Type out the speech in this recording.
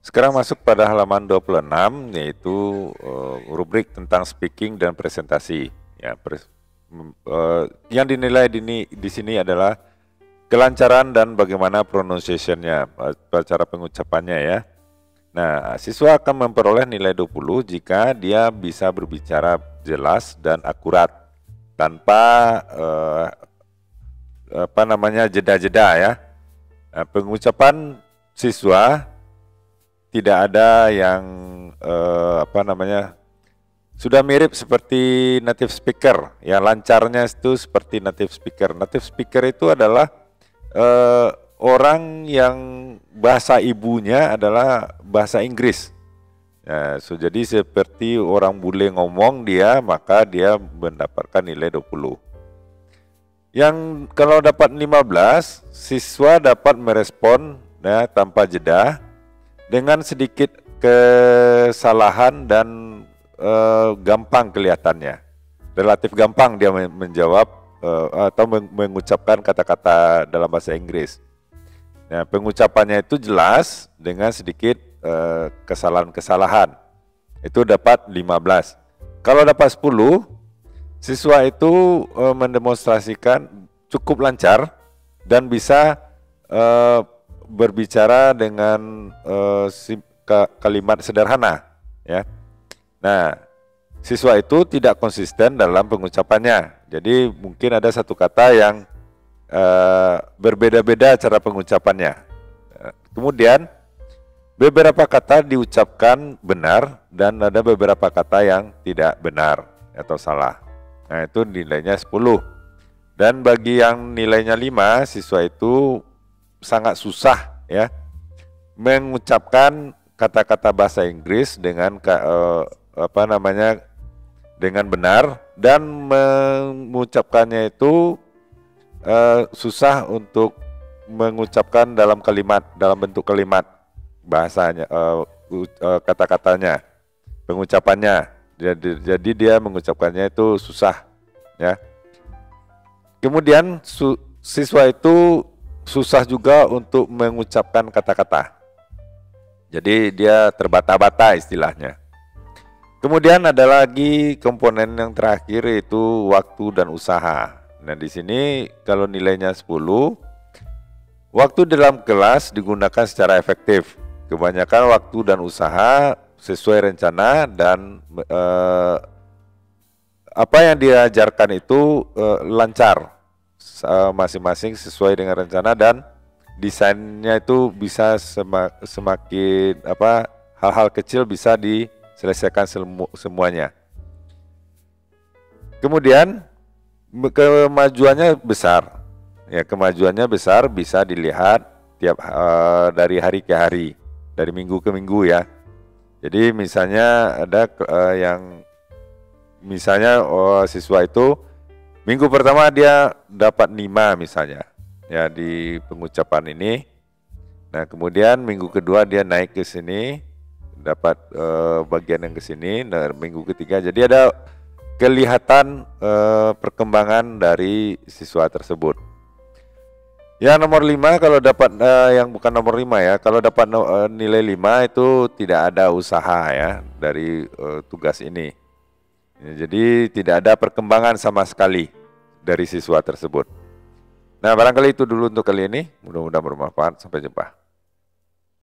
Sekarang masuk pada halaman 26, yaitu rubrik tentang speaking dan presentasi. Ya, yang dinilai di sini adalah kelancaran dan bagaimana pronunciation-nya, cara pengucapannya ya. Nah, siswa akan memperoleh nilai 20 jika dia bisa berbicara jelas dan akurat tanpa jeda-jeda ya. Nah, pengucapan siswa tidak ada yang sudah mirip seperti native speaker. Ya, lancarnya itu seperti native speaker. Native speaker itu adalah orang yang bahasa ibunya adalah bahasa Inggris. Ya, jadi seperti orang bule ngomong dia, maka dia mendapatkan nilai 20. Yang kalau dapat 15, siswa dapat merespon ya, tanpa jeda dengan sedikit kesalahan dan gampang kelihatannya. Relatif gampang dia menjawab atau mengucapkan kata-kata dalam bahasa Inggris. Nah, pengucapannya itu jelas dengan sedikit kesalahan-kesalahan. Itu dapat 15. Kalau dapat 10, siswa itu mendemonstrasikan cukup lancar dan bisa berbicara dengan kalimat sederhana, ya. Nah, siswa itu tidak konsisten dalam pengucapannya. Jadi mungkin ada satu kata yang berbeda-beda cara pengucapannya. Kemudian beberapa kata diucapkan benar dan ada beberapa kata yang tidak benar atau salah. Nah, itu nilainya 10. Dan bagi yang nilainya 5, siswa itu sangat susah ya mengucapkan kata-kata bahasa Inggris dengan dengan benar, dan mengucapkannya itu susah untuk mengucapkan dalam kalimat, dalam bentuk kalimat bahasanya, kata-katanya, pengucapannya. Jadi dia mengucapkannya itu susah ya. Kemudian siswa itu susah juga untuk mengucapkan kata-kata. Jadi dia terbata-bata istilahnya. Kemudian ada lagi komponen yang terakhir, yaitu waktu dan usaha. Nah, di sini kalau nilainya 10, waktu dalam kelas digunakan secara efektif. Kebanyakan waktu dan usaha sesuai rencana dan apa yang diajarkan itu lancar, masing-masing sesuai dengan rencana, dan desainnya itu bisa semakin hal-hal kecil bisa diselesaikan semuanya. Kemudian kemajuannya besar. Ya, kemajuannya besar bisa dilihat tiap dari hari ke hari, dari minggu ke minggu ya. Jadi misalnya ada yang misalnya siswa itu minggu pertama dia dapat 5 misalnya ya di pengucapan ini. Nah, kemudian minggu kedua dia naik ke sini dapat bagian yang ke sini. Nah, minggu ketiga jadi ada kelihatan perkembangan dari siswa tersebut. Yang nomor 5 kalau dapat yang bukan nomor 5 ya, kalau dapat nilai 5 itu tidak ada usaha ya dari tugas ini. Ya, jadi tidak ada perkembangan sama sekali dari siswa tersebut. Nah, barangkali itu dulu untuk kali ini. Mudah-mudahan bermanfaat. Sampai jumpa.